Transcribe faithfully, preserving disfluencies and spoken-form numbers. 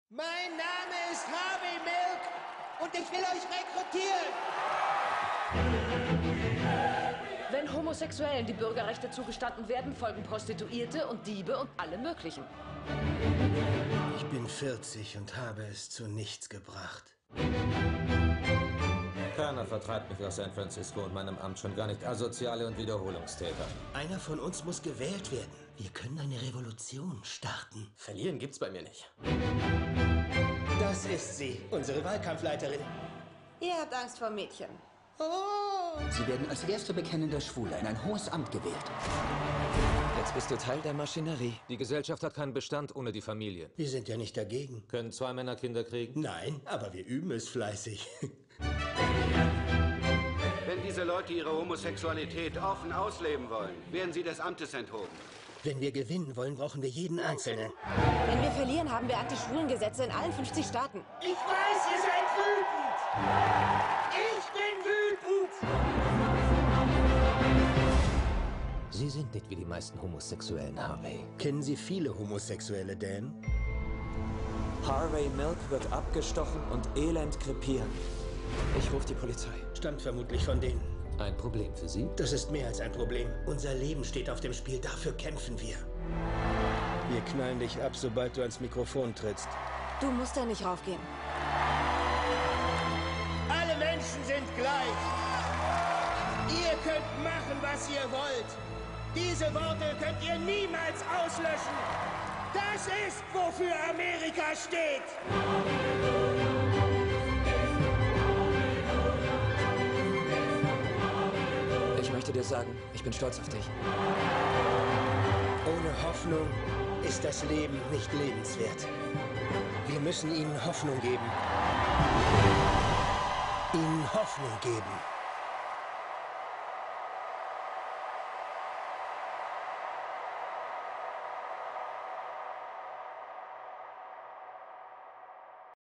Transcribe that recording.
Mein Name ist Harvey Milk und ich will euch rekrutieren. Wenn Homosexuellen die Bürgerrechte zugestanden werden, folgen Prostituierte und Diebe und alle möglichen. Ich bin vierzig und habe es zu nichts gebracht. Keiner vertreibt mich aus San Francisco und meinem Amt, schon gar nicht Asoziale und Wiederholungstäter. Einer von uns muss gewählt werden. Wir können eine Revolution starten. Verlieren gibt's bei mir nicht. Das ist sie, unsere Wahlkampfleiterin. Ihr habt Angst vor Mädchen. Oh! Sie werden als erster bekennender Schwuler in ein hohes Amt gewählt. Jetzt bist du Teil der Maschinerie. Die Gesellschaft hat keinen Bestand ohne die Familie. Wir sind ja nicht dagegen. Können zwei Männer Kinder kriegen? Nein, aber wir üben es fleißig. Wenn diese Leute ihre Homosexualität offen ausleben wollen, werden sie des Amtes enthoben. Wenn wir gewinnen wollen, brauchen wir jeden Einzelnen. Wenn wir verlieren, haben wir Anti-Schwulen-Gesetze in allen fünfzig Staaten. Ich weiß, ihr seid wütend! Ich bin wütend! Sie sind nicht wie die meisten Homosexuellen, Harvey. Kennen Sie viele Homosexuelle, Dan? Harvey Milk wird abgestochen und elend krepieren. Ich rufe die Polizei. Stammt vermutlich von denen. Ein Problem für Sie? Das ist mehr als ein Problem. Unser Leben steht auf dem Spiel, dafür kämpfen wir. Wir knallen dich ab, sobald du ans Mikrofon trittst. Du musst da nicht raufgehen. Alle Menschen sind gleich. Ihr könnt machen, was ihr wollt. Diese Worte könnt ihr niemals auslöschen. Das ist, wofür Amerika steht. Ich möchte dir sagen, ich bin stolz auf dich. Ohne Hoffnung ist das Leben nicht lebenswert. Wir müssen ihnen Hoffnung geben. Ihnen Hoffnung geben.